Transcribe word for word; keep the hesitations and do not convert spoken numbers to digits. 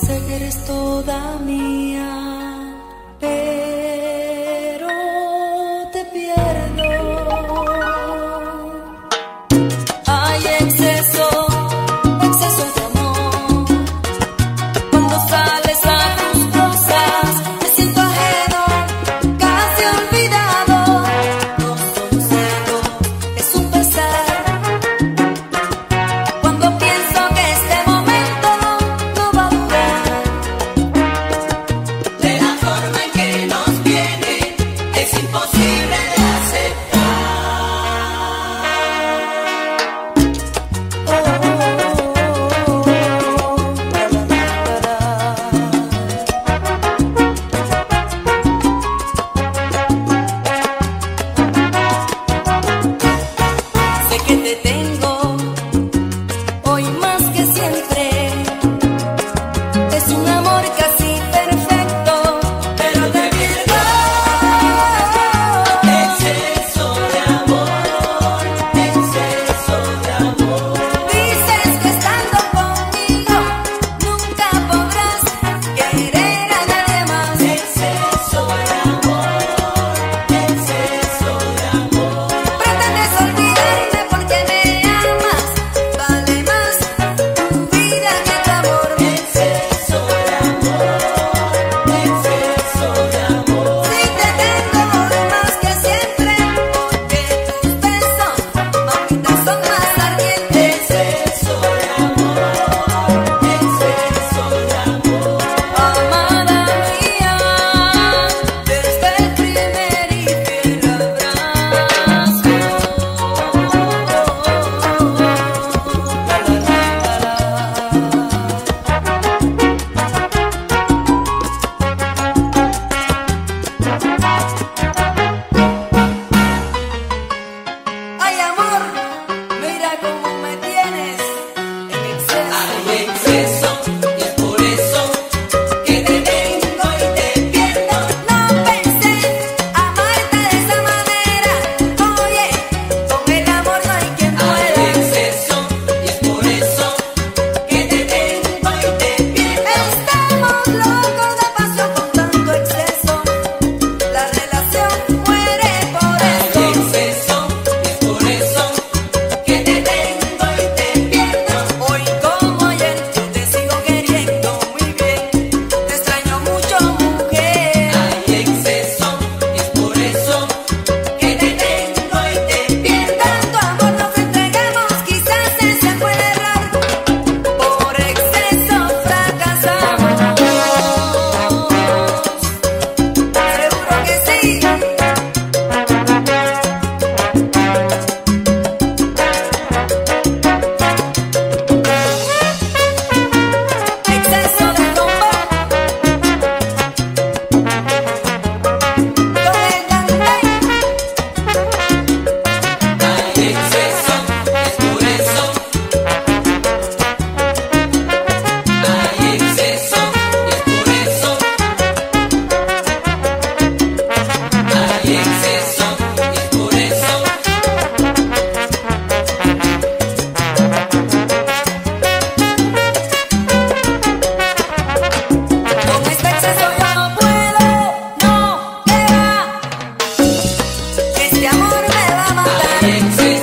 Sé que eres toda mía, pero te pierdo. Hay exceso, exceso de amor. Cuando sales a tus cosas, me siento ajeno, casi olvidado. No son celos, es un pesar. Cuando pienso que este momento no va a durar, de la forma en que nos viene, es imposible de aceptar. Oh, oh, oh, oh, la, la, la, la. Sé que te tengo hoy más que siempre. Es un amor casi perfecto, pero te pierdo. Exceso de amor, exceso de amor. Dices que estando conmigo nunca podrás querer a nadie más. Exceso de amor, exceso de amor. Pretendes olvidarme porque me amas, vale más tu vida que tu amor. Exceso de amor, exceso de amor. Si te tengo hoy más que siempre, porque tus besos, mamita, son más ardientes. Exceso de amor, exceso de amor. Amada mía, desde el primer y fiel abrazo. Ay, amor, mira cómo me tienes en exceso. Hay exceso y es por eso que te tengo y te pierdo. No pensé amarte de esa manera. Oye, con el amor no hay quien pueda. Hay exceso y es por eso que te tengo y te pierdo. Estamos locos de pasión con tanto exceso. La relación muere por eso. Hay exceso y es por eso que te tengo y te pierdo. Hoy como ayer yo te sigo queriendo muy bien. Te extraño mucho, mujer. Hay exceso y es por eso que te tengo y te pierdo. Tanto amor nos entregamos, quizás ese fue el error. Por exceso fracasamos. Seguro que sí. Exceso de rumba con el cantante. Hay exceso, es por eso. Hay exceso, es por eso. Hay exceso, es por eso. Con este exceso yo no puedo, no, que va. Este amor me va a matar. Hay exceso.